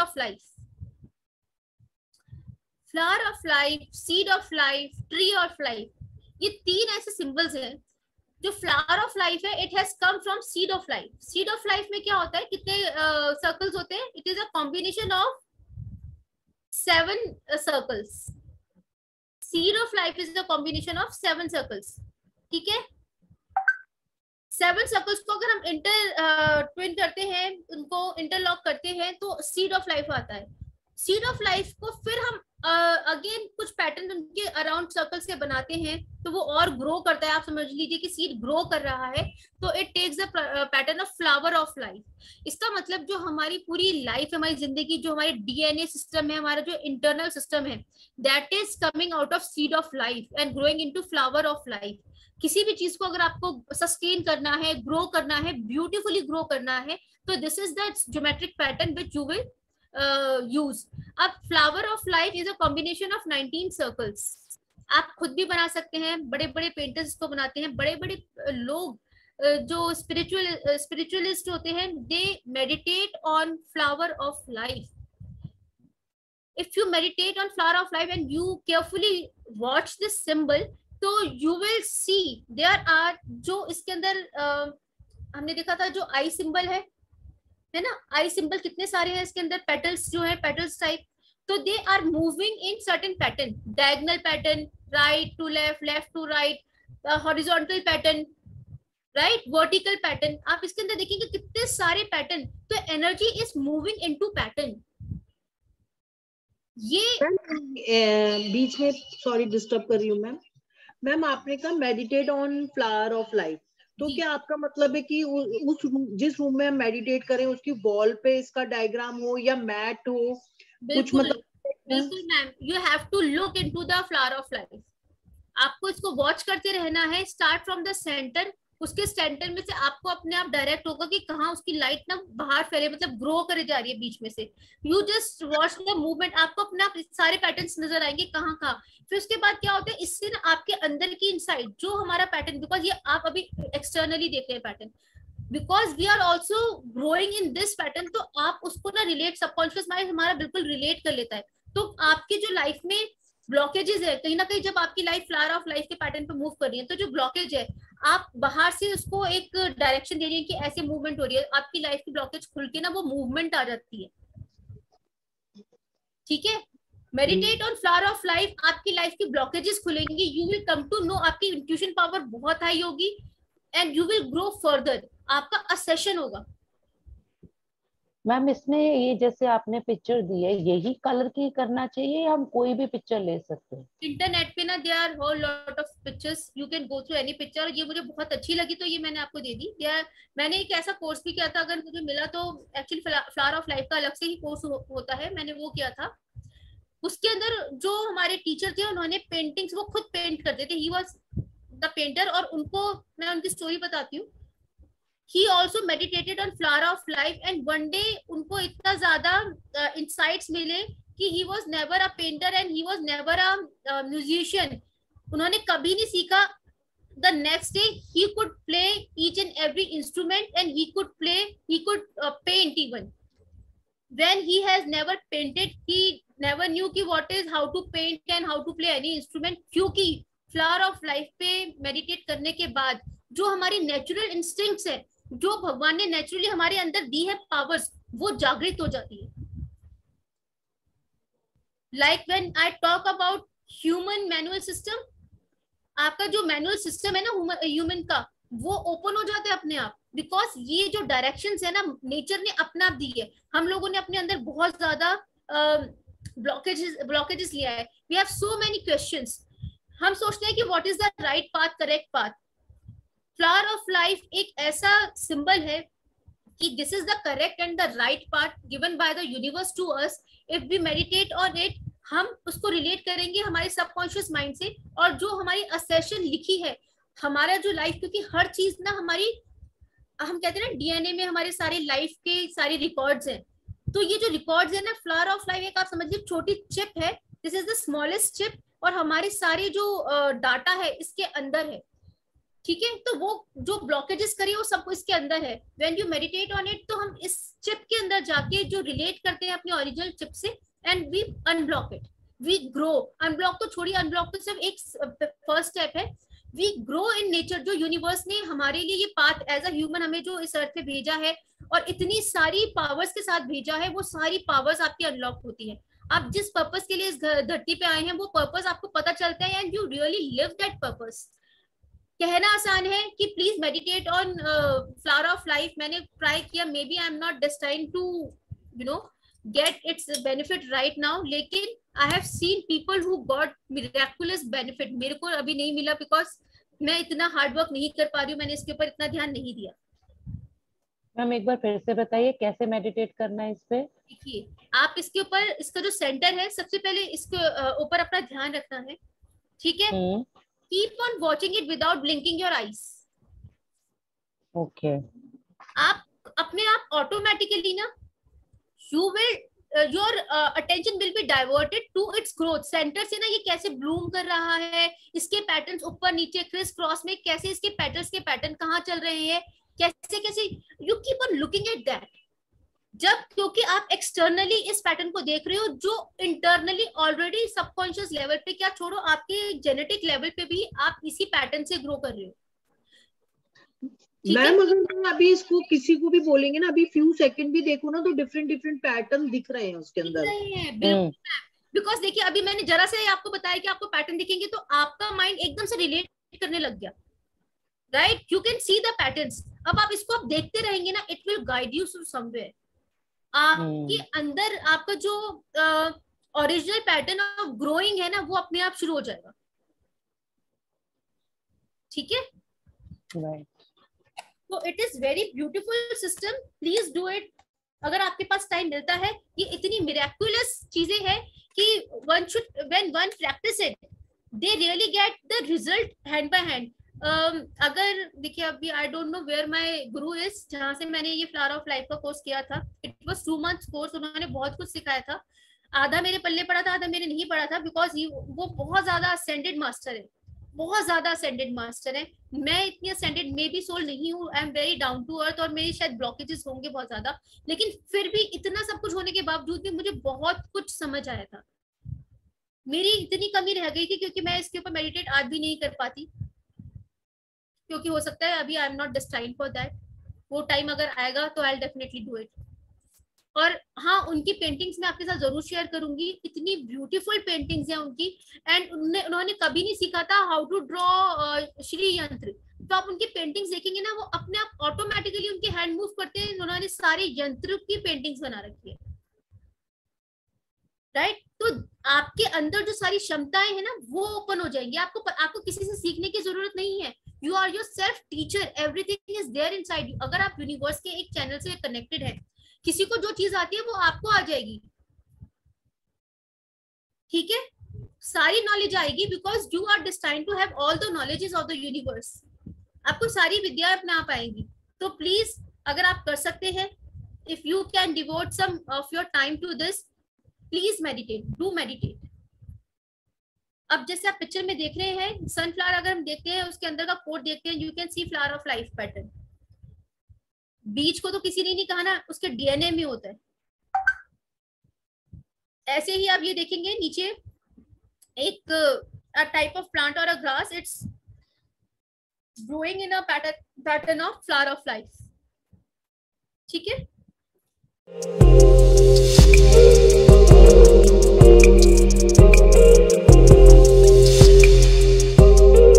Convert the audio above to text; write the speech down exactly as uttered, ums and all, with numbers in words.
Of life, flower of life, seed of life, tree of life, ये तीन ऐसे symbols हैं। जो फ्लावर ऑफ लाइफ है, it has come from seed of life. Seed of life में क्या होता है, कितने सर्कल्स uh, होते हैं? It is a combination of seven circles. Seed of life is the combination of seven circles, ठीक है। सेवन सर्कल्स को अगर हम इंटर ट्विन uh, करते हैं, उनको इंटरलॉक करते हैं, तो सीड ऑफ लाइफ आता है। सीड ऑफ लाइफ को फिर हम अगेन uh, कुछ पैटर्न उनके अराउंड सर्कल्स के बनाते हैं, तो वो और ग्रो करता है। आप समझ लीजिए कि सीड ग्रो कर रहा है, तो it takes the pattern of flower of life. इसका मतलब जो हमारी पूरी लाइफ है, हमारी जिंदगी, जो हमारे डीएनए सिस्टम है, हमारा जो इंटरनल सिस्टम है, that is coming out of seed of life and growing into flower of life. किसी भी चीज को अगर आपको सस्टेन करना है, ग्रो करना है, ब्यूटीफुली ग्रो करना है, तो this is the geometric pattern which you will use. अब flower of life is a combination of nineteen circles. आप खुद भी बना सकते हैं, बड़े बड़े पेंटर्स को बनाते हैं, बड़े बड़े लोग जो स्पिरिचुअल स्पिरिचुअलिस्ट होते हैं, they meditate on flower of life. If you meditate on flower of life and you carefully watch this symbol, तो you will see there are, जो इसके अंदर uh, हमने देखा था जो आई सिंबल है है ना, आई सिंबल कितने सारे हैं इसके अंदर, पेटल्स जो है, पेटल्स टाइप, तो they are moving in certain pattern, diagonal pattern, right to left, left to right, horizontal pattern, right, vertical pattern. आप इसके अंदर देखेंगे कितने सारे पैटर्न, तो energy is moving into pattern. ये बीच में सॉरी डिस्टर्ब कर रही हूँ मैम। मैम आपने कहा meditate on flower of life, तो क्या आपका मतलब है कि उस जिस रूम में हम मेडिटेट करें उसकी वॉल पे इसका डायग्राम हो या मैट हो? कुछ मतलब बिल्कुल ma'am, you have to look into the flower of life. आपको इसको वॉच करते रहना है, स्टार्ट फ्रॉम द सेंटर। उसके सेंटर में से आपको अपने आप डायरेक्ट होगा कि कहाँ उसकी लाइट ना बाहर फैले, मतलब ग्रो करे जा रही है बीच में से। You just watch the movement, आपको अपने आप सारे पैटर्न्स नजर आएंगे कहाँ कहाँ। फिर उसके बाद क्या होता है, इससे ना आपके अंदर की इनसाइड जो हमारा पैटर्न, बिकॉज ये आप अभी एक्सटर्नली देख रहे हैं pattern, because we are also growing in this pattern, तो आप उसको ना रिलेट, सबकॉन्शियस माइंड हमारा बिल्कुल रिलेट कर लेता है। तो आपकी जो लाइफ में ब्लॉकेजेस है, कहीं ना कहीं जब आपकी लाइफ फ्लावर ऑफ लाइफ के पैटर्न पे मूव कर रही है, तो जो ब्लॉकेज है आप बाहर से उसको एक डायरेक्शन दे रही है कि ऐसे मूवमेंट हो रही है, आपकी लाइफ की ब्लॉकेज खुल के ना वो मूवमेंट आ जाती है, ठीक है। Meditate on flower of life, आपकी लाइफ की ब्लॉकेजेस खुलेंगी, you will come to know, आपकी इंट्यूशन पावर बहुत हाई होगी and you will grow further, आपका असेशन होगा। मैम इसमें ये जैसे आपने पिक्चर दी है, यही कलर की करना चाहिए या हम कोई भी पिक्चर ले सकते हैं? इंटरनेट पे ना there are whole lot of pictures, you can go through any picture. ये मुझे बहुत अच्छी लगी तो ये मैंने आपको दे दी। देयर, मैंने एक ऐसा कोर्स भी किया था, अगर मुझे मिला तो एक्चुअली फ्लावर ऑफ लाइफ का अलग से ही कोर्स हो, होता है, मैंने वो किया था। उसके अंदर जो हमारे टीचर थे उन्होंने पेंटिंग्स वो खुद पेंट करते थे, ही वाज द पेंटर, और उनको मैं उनकी स्टोरी बताती हूँ। He also meditated on flower of life and one day उनको इतना ज्यादा uh, insights मिले कि he was never a painter and he was never a uh, musician. उन्होंने कभी नहीं सीखा। The next day he could play each and every instrument and he could play, he could uh, paint even. When he has never painted, he never knew कि what is how to paint and how to play any instrument, क्योंकि flower of life पे meditate करने के बाद जो हमारी natural instincts है, जो भगवान ने नेचुरली हमारे अंदर दी है पावर्स, वो जागृत हो जाती है। Like when I talk about human manual system, आपका जो मैनुअल सिस्टम है ना ह्यूमन का, वो ओपन हो जाता है अपने आप, बिकॉज ये जो डायरेक्शंस है ना नेचर ने अपना दी है। हम लोगों ने अपने अंदर बहुत ज्यादा ब्लॉकेजेस ब्लॉकेजेस लिया है। We have so many questions. हम सोचते हैं कि what is the right path, correct path. Flower of life एक ऐसा सिंबल है कि this is the correct and the right path given by the universe to us. If we meditate on it, हम उसको रिलेट करेंगे हमारे subconscious mind से, और जो हमारी असेशन लिखी है हमारा जो लाइफ, क्योंकि हर चीज ना हमारी, हम कहते हैं ना डीएनए में हमारे सारे लाइफ के सारे रिकॉर्ड्स हैं। तो ये जो रिकॉर्ड्स है ना, फ्लावर ऑफ लाइफ एक आप समझिए छोटी चिप है, this is the smallest chip, और हमारे सारे जो डाटा uh, है इसके अंदर है, ठीक है, तो वो जो ब्लॉकेजेस करिए वो सब इसके अंदर है. When you meditate on it, तो हम इस चिप के अंदर जाके जो रिलेट करते हैं अपने ओरिजिनल चिप से, and we unblock it, we grow. Unblock तो छोड़िए, अनब्लॉक तो सिर्फ एक फर्स्ट स्टेप है. We grow in nature. जो यूनिवर्स ने हमारे लिए ये पाथ एज अ ह्यूमन हमें जो इस अर्थ पे भेजा है और इतनी सारी पावर्स के साथ भेजा है, वो सारी पावर्स आपकी अनलॉक होती है. आप जिस पर्पस के लिए इस धरती पे आए हैं वो पर्पस आपको पता चलता है, and you really live that purpose. कहना आसान है कि please meditate on flower of life. मैंने ट्राई किया, maybe I am not destined to you know get its benefit right now, लेकिन I have seen people who got miraculous benefit. मेरे को अभी नहीं मिला बिकॉज मैं इतना हार्ड वर्क नहीं कर पा रही हूँ, मैंने इसके ऊपर इतना ध्यान नहीं दिया. मैम एक बार फिर से बताइए कैसे मेडिटेट करना है इस पे. देखिए, आप इसके ऊपर, इसका जो सेंटर है, सबसे पहले इसके ऊपर अपना ध्यान रखना है. ठीक है, keep on watching it without blinking your eyes. Okay. आप अपने आप ऑटोमेटिकली ना, you will your attention will be diverted to its growth centre से ना. ये कैसे ब्लूम कर रहा है, इसके पैटर्न्स ऊपर नीचे क्रिस क्रॉस में कैसे इसके पैटर्न्स के पैटर्न कहाँ चल रहे हैं, कैसे कैसे you keep on looking at that. जब, क्योंकि आप एक्सटर्नली इस पैटर्न को देख रहे हो, जो इंटरनली ऑलरेडी सबकॉन्शियस लेवल पे, क्या छोड़ो, आपके जेनेटिक लेवल पे भी आप इसी पैटर्न से ग्रो कर रहे हो. मैम अगर मैं अभी इसको किसी को भी बोलेंगे ना, अभी फ्यू सेकंड भी देखो ना, तो डिफरेंट डिफरेंट पैटर्न दिख रहे हैं उसके अंदर. बिल्कुल. बिकॉज देखिए, अभी मैंने जरा से आपको बताया कि आपको पैटर्न दिखेंगे, तो आपका माइंड एकदम से रिलेट करने लग गया. Right, you can see the patterns. अब आप इसको आप देखते रहेंगे ना, it will guide you to somewhere. आपके अंदर आपका जो ओरिजिनल पैटर्न ऑफ ग्रोइंग है ना, वो अपने आप शुरू हो जाएगा. ठीक है, राइट. तो it is very beautiful system. Please do it अगर आपके पास टाइम मिलता है. ये इतनी मिरेकुलस चीजें हैं कि one should, when one practise it, they really get the result hand by hand. Um, अगर देखिए, अभी I don't know where my guru is, जहाँ से मैंने ये फ्लावर ऑफ लाइफ का कोर्स किया था. It was two months course. उन्होंने बहुत कुछ सिखाया था. आधा मेरे पल्ले पड़ा था, आधा मेरे नहीं पड़ा था, बिकॉज वो बहुत ज्यादा असेंडेड मास्टर है, बहुत ज्यादा असेंडेड मास्टर है. मैं इतनी असेंडेड मे बी सोल नहीं हूँ. I am very down to earth, और मेरी शायद ब्लॉकेजेस होंगे बहुत ज्यादा, लेकिन फिर भी इतना सब कुछ होने के बावजूद भी मुझे बहुत कुछ समझ आया था. मेरी इतनी कमी रह गई थी, क्योंकि मैं इसके ऊपर मेडिटेट आज भी नहीं कर पाती, क्योंकि हो सकता है अभी I am not destined for that. वो टाइम अगर आएगा तो I will definitely do it. और हाँ, उनकी पेंटिंग्स मैं आपके साथ जरूर शेयर करूंगी. इतनी ब्यूटीफुल पेंटिंग्स हैं उनकी. एंड उन्होंने कभी नहीं सीखा था हाउ टू ड्रॉ श्री यंत्र. तो आप उनकी पेंटिंग्स देखेंगे ना, वो अपने आप ऑटोमेटिकली उनके हैंड मूव करते हैं. उन्होंने सारे यंत्र की पेंटिंग्स बना रखी है. राइट, तो आपके अंदर जो सारी क्षमताएं हैं ना, वो ओपन हो जाएंगी. आपको आपको किसी से सीखने की जरूरत नहीं है. You are your self teacher. Everything is there inside you. अगर आप यूनिवर्स के एक चैनल से कनेक्टेड है, किसी को जो चीज आती है वो आपको आ जाएगी. ठीक है, सारी नॉलेज आएगी, because you are destined to have all the knowledges of the universe. आपको सारी विद्या अपने आप आएंगी. तो प्लीज, अगर आप कर सकते हैं, if you can devote some of your time to this, please meditate, do meditate. अब जैसे आप पिक्चर में देख रहे हैं, सनफ्लावर अगर हम देखते हैं, उसके अंदर का कोड देखते हैं, you can see flower of life pattern. बीज को तो किसी ने नहीं कहा ना, उसके डीएनए में होता है. ऐसे ही आप ये देखेंगे नीचे, एक टाइप ऑफ प्लांट और a grass, it's growing in a pattern pattern of flower of life. ठीक है.